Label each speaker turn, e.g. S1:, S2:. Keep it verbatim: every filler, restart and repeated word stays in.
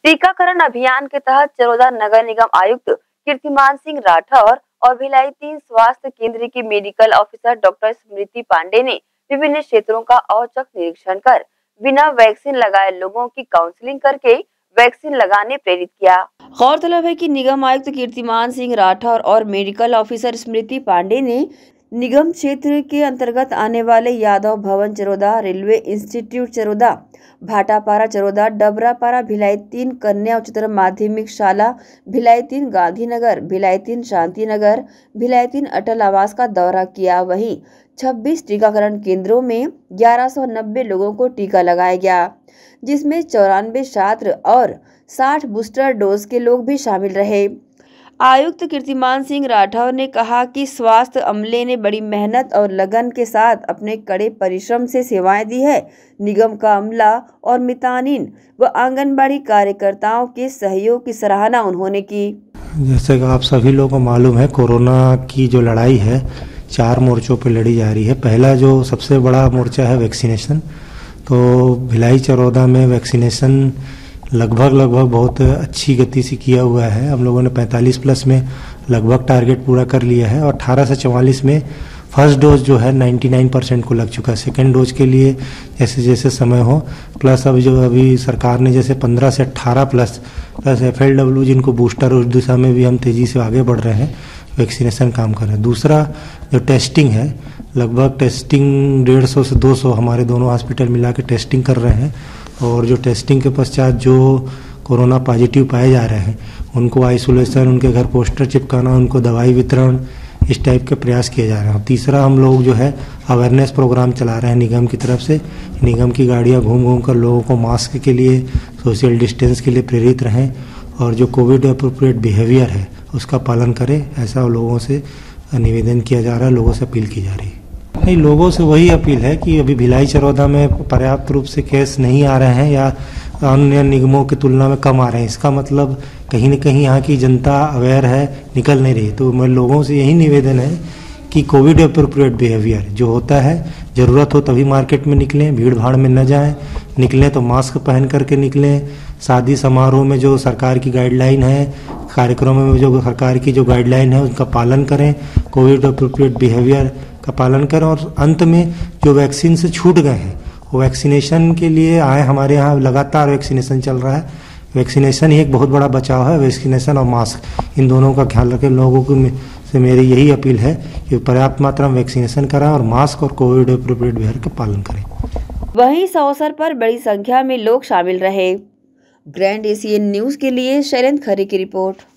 S1: टीकाकरण अभियान के तहत चरोदा नगर निगम आयुक्त कीर्तिमान सिंह राठौर और भिलाई तीन स्वास्थ्य केंद्र की medical officer doctor Smriti Pandey ने विभिन्न क्षेत्रों का औचक निरीक्षण कर बिना वैक्सीन लगाए लोगों की काउंसलिंग करके वैक्सीन लगाने प्रेरित किया। गौरतलब है कि निगम आयुक्त कीर्तिमान सिंह राठौर और मेडिकल ऑफिसर स्मृति पांडे ने निगम क्षेत्र के अंतर्गत आने वाले यादव भवन चरोदा, रेलवे इंस्टीट्यूट चरोदा, भाटापारा चरोदा, डबरापारा, भिलाई तीन कन्या उच्चतर माध्यमिक शाला, भिलाई तीन गांधीनगर, भिलाई तीन शांतिनगर, भिलाई तीन अटल आवास का दौरा किया। वहीं छब्बीस टीकाकरण केंद्रों में ग्यारह सौ नब्बे लोगों को टीका लगाया गया, जिसमें चौरानवे छात्र और साठ बूस्टर डोज के लोग भी शामिल रहे। आयुक्त कीर्तिमान सिंह राठौर ने कहा कि स्वास्थ्य अमले ने बड़ी मेहनत और लगन के साथ अपने कड़े परिश्रम से सेवाएं दी है। निगम का अमला और मितानिन व आंगनबाड़ी कार्यकर्ताओं के सहयोग की सराहना उन्होंने की।
S2: जैसे कि आप सभी लोगों को मालूम है, कोरोना की जो लड़ाई है चार मोर्चों पर लड़ी जा रही है। पहला जो सबसे बड़ा मोर्चा है वैक्सीनेशन, तो भिलाई चरोदा में वैक्सीनेशन लगभग लगभग बहुत अच्छी गति से किया हुआ है। हम लोगों ने पैंतालीस प्लस में लगभग टारगेट पूरा कर लिया है और अठारह से चवालीस में फर्स्ट डोज जो है निन्यानवे परसेंट को लग चुका है। सेकेंड डोज के लिए जैसे जैसे समय हो, प्लस अब जो अभी सरकार ने जैसे पंद्रह से अट्ठारह plus plus F L W जिनको बूस्टर, उस दिशा में भी हम तेज़ी से आगे बढ़ रहे हैं, वैक्सीनेशन काम कर रहे हैं। दूसरा जो टेस्टिंग है, लगभग टेस्टिंग डेढ़ सौ से दो सौ हमारे दोनों हॉस्पिटल मिला के टेस्टिंग कर रहे हैं और जो टेस्टिंग के पश्चात जो कोरोना पॉजिटिव पाए जा रहे हैं उनको आइसोलेशन, उनके घर पोस्टर चिपकाना, उनको दवाई वितरण, इस टाइप के प्रयास किए जा रहे हैं। तीसरा हम लोग जो है अवेयरनेस प्रोग्राम चला रहे हैं निगम की तरफ से। निगम की गाड़ियां घूम घूम कर लोगों को मास्क के लिए, सोशल डिस्टेंस के लिए प्रेरित रहें और जो कोविड अप्रोप्रिएट बिहेवियर है उसका पालन करें, ऐसा लोगों से निवेदन किया जा रहा है, लोगों से अपील की जा रही है। नहीं, लोगों से वही अपील है कि अभी भिलाई चरोदा में पर्याप्त रूप से केस नहीं आ रहे हैं या अन्य निगमों की तुलना में कम आ रहे हैं। इसका मतलब कहीं न कहीं यहाँ की जनता अवेयर है, निकल नहीं रही। तो मैं लोगों से यही निवेदन है कि कोविड अप्रोप्रिएट बिहेवियर जो होता है, ज़रूरत हो तभी मार्केट में निकलें, भीड़ भाड़ में न जाएं, निकलें तो मास्क पहन करके निकलें। शादी समारोह में जो सरकार की गाइडलाइन है, कार्यक्रमों में जो सरकार की जो गाइडलाइन है उनका पालन करें, कोविड अप्रोप्रिएट बिहेवियर का पालन करें। और अंत में जो वैक्सीन से छूट गए हैं वो वैक्सीनेशन के लिए आए। हमारे यहाँ लगातार वैक्सीनेशन चल रहा है। वैक्सीनेशन ही एक बहुत बड़ा बचाव है। वैक्सीनेशन और मास्क, इन दोनों का ख्याल रखें। लोगों को से मेरी यही अपील है कि पर्याप्त मात्रा में वैक्सीनेशन कराएं और मास्क और कोविड अप्रोप्रिएट बिहेवियर का पालन करें।
S1: वहीं इस अवसर पर बड़ी संख्या में लोग शामिल रहे। ग्रैंड एशियन न्यूज के लिए शैलेंद्र खरे की रिपोर्ट।